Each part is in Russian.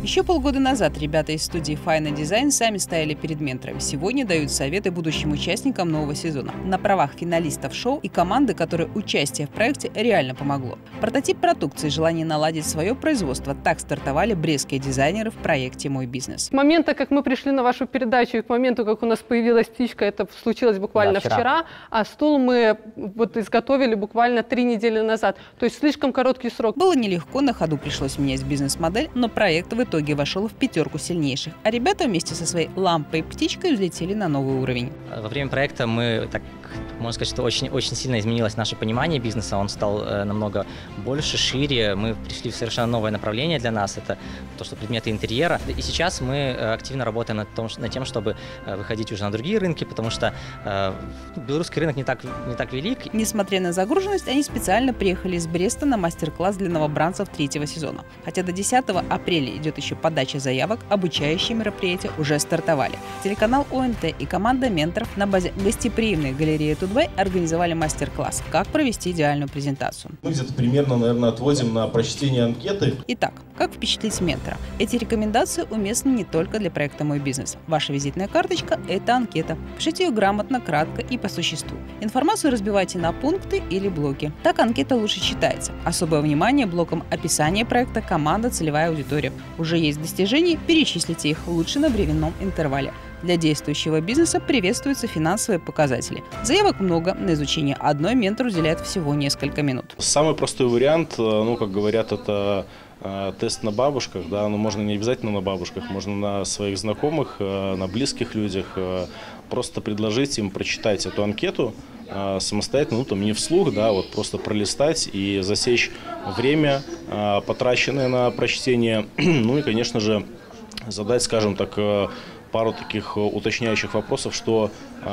Еще полгода назад ребята из студии Fine Design сами стояли перед менторами. Сегодня дают советы будущим участникам нового сезона. На правах финалистов шоу и команды, которой участие в проекте реально помогло. Прототип продукции и желание наладить свое производство – так стартовали брестские дизайнеры в проекте «Мой бизнес». С момента, как мы пришли на вашу передачу, и к моменту, как у нас появилась птичка, это случилось буквально вчера, а стул мы изготовили буквально 3 недели назад. То есть слишком короткий срок. Было нелегко, на ходу пришлось менять бизнес-модель, но проект в итоге вошел в 5 сильнейших. А ребята вместе со своей лампой и птичкой взлетели на новый уровень. Во время проекта мы, можно сказать, что очень сильно изменилось наше понимание бизнеса. Он стал намного больше, шире. Мы пришли в совершенно новое направление для нас. Это то, что предметы интерьера. И сейчас мы активно работаем над тем, чтобы выходить уже на другие рынки, потому что белорусский рынок не так велик. Несмотря на загруженность, они специально приехали из Бреста на мастер-класс для новобранцев 3-го сезона. Хотя до 10 апреля идет еще подача заявок, обучающие мероприятия уже стартовали. Телеканал ОНТ и команда менторов на базе гостеприимной галереи Тутбай организовали мастер-класс «Как провести идеальную презентацию». Мы где-то примерно, наверное, отводим на прочтение анкеты. Итак, как впечатлить ментора? Эти рекомендации уместны не только для проекта «Мой бизнес». Ваша визитная карточка – это анкета. Пишите ее грамотно, кратко и по существу. Информацию разбивайте на пункты или блоки. Так анкета лучше читается. Особое внимание блокам описания проекта, команда, целевая аудитория. Уже есть достижения, перечислите их лучше на временном интервале. Для действующего бизнеса приветствуются финансовые показатели. Заявок много, на изучение одной ментор уделяет всего несколько минут. Самый простой вариант, как говорят, это тест на бабушках, да, но можно не обязательно на бабушках, можно на своих знакомых, на близких людях. Просто предложить им прочитать эту анкету самостоятельно, не вслух, да, просто пролистать и засечь время, потраченное на прочтение, и, конечно же, задать, скажем так, пару таких уточняющих вопросов, что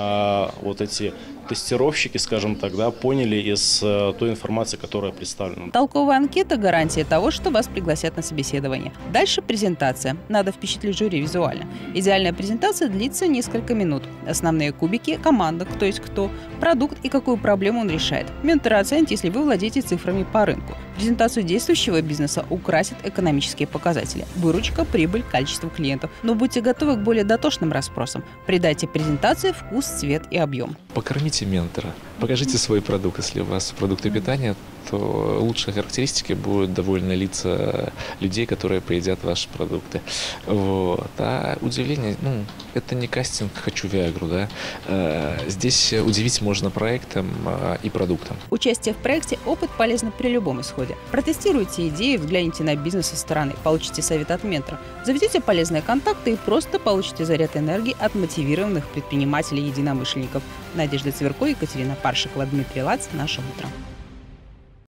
эти тестировщики, скажем так, поняли из той информации, которая представлена. Толковая анкета – гарантия того, что вас пригласят на собеседование. Дальше презентация. Надо впечатлить жюри визуально. Идеальная презентация длится несколько минут. Основные кубики – команда, кто есть кто, продукт и какую проблему он решает. Менторы оценят, если вы владеете цифрами по рынку. Презентацию действующего бизнеса украсят экономические показатели – выручка, прибыль, количество клиентов. Но будьте готовы к более дотошным расспросам. Придайте презентации вкус, цвет и объем. Покормите ментора, покажите свой продукт. Если у вас продукты питания, то лучшие характеристики будут довольны лица людей, которые поедят ваши продукты. А удивление, это не кастинг «хочу Виагру», да? Здесь удивить можно проектом и продуктом. Участие в проекте – опыт полезный при любом исходе. Протестируйте идеи, взгляните на бизнес со стороны, получите совет от ментора, заведите полезные контакты и просто получите заряд энергии от мотивированных предпринимателей-единомышленников. Надежда Цверко, Екатерина Паршикова, Дмитрий Лац. Наше утро.